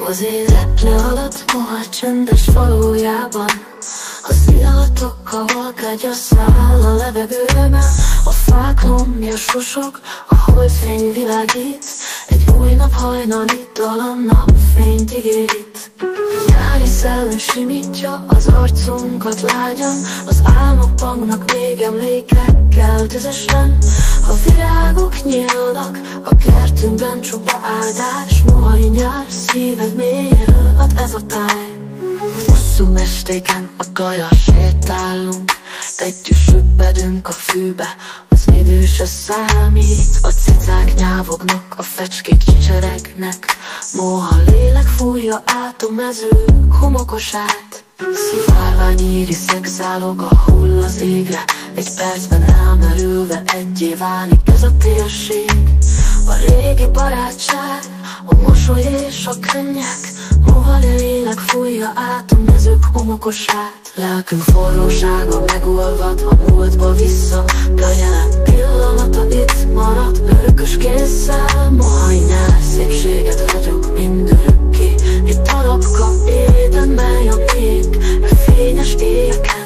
Az élet lealadt moha csendes valójában. Az illatokkal halkágy a száll a levegőben. A fák lombja susog, a holdfény világít. Egy új nap hajnali dal a napfényt ígét. Nyári szellem simítja az arcunkat lágyan. Az álmok bangnak még emlékekkel tüzesen. A virágok nyílnak a kertünkben, csupa áldás. Mohai nyár, szíved mélyéről ad ez a táj. Hosszú estéken a kaja sétálunk, tegyüsöbbedünk a fűbe, az idő se számít. A cicák nyávognak, a fecskék csicseregnek. Moha lélek fújja át a mező homokosát. Szivárvány iriszek zálog, a hull az égre. Egy percben elmerülve egyé válik ez a térség. A régi barátság, a mosoly és a könnyek. Moha lélek fújja át a mezők homokosát. Lelkünk forrósága megolvad a múltba vissza, de a jelen pillanata itt marad örökös kézzel. Mohai nyár, szépséget vagyok mindörökké. Itt a napka éden, mely a miénk e fényes éjeken.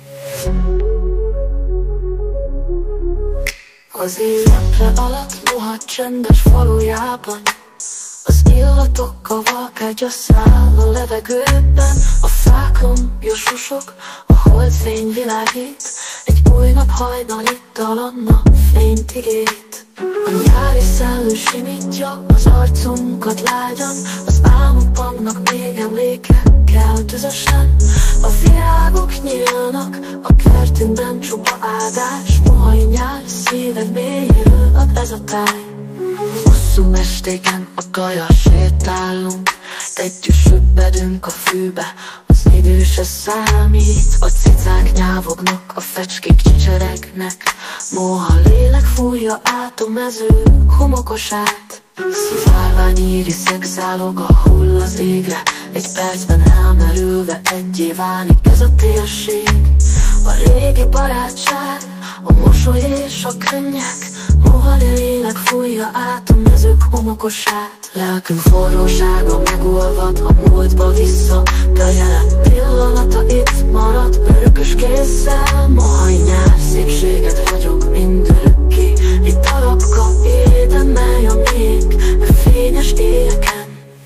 Az életre alatt moha csendes valójában. Az illatokkal valkágy a száll a levegőben. A fák lombja susog, a holdfény világít. Egy új nap hajnali dal a napfényt ígét. A nyári szellő simítja az arcunkat lágyan. Az álmok bangnak még emlékekkel tüzesen. A virágok nyílnak a kertünkben, csupa áldás. Mohai nyár, szíved mélyéről ad ez a táj. Hosszú estéken a kaja sétálunk, tegyüsöbbedünk a fűbe, az idő se számít. A cicák nyávognak, a fecskék csicseregnek. Moha lélek fújja át a mező homokosát. Szivárvány iriszek zálog, a hull az égre. Egy percben elmerülve egyé válik ez a térség. A régi barátság, a mosoly és a könnyek. Moha lélek fújja át a mezők homokosát. Lelkünk forrósága megolvad a múltba vissza, de a jelen pillanata itt marad örökös kézzel. Mohai nyár, szépséget vagyok mindörökké. Itt a napka éden, mely a miénk e fényes éjeken.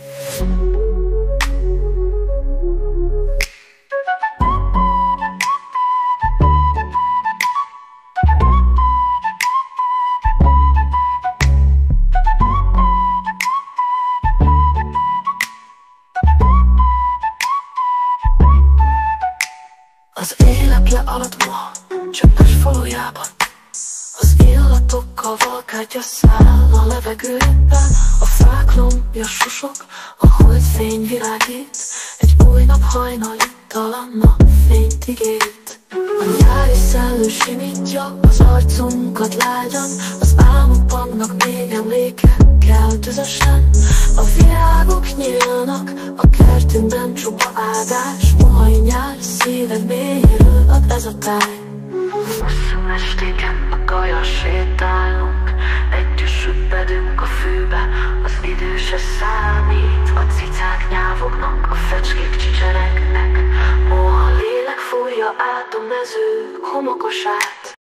Az élet lealadt moha csendes valójában. Az illatokkal valkágy a száll a levegőben. A fák lombja susog, a holdfény világít. Egy új nap hajnali dal a napfényt ígét. A nyári szellő simítja az arcunkat lágyan. Az álmok bangnak még emlékekkel tüzesen. A virágok nyílnak a kertünkben, csupa áldás. Mohai nyár, szíved mélyéről ad ez a táj. Hosszú estéken a kaja sétálunk, együsöbbedünk a fűbe, az idő se számít. A cicák nyávognak, a fecskék csicseregnek. Moha lélek fújja át a mező homokosát.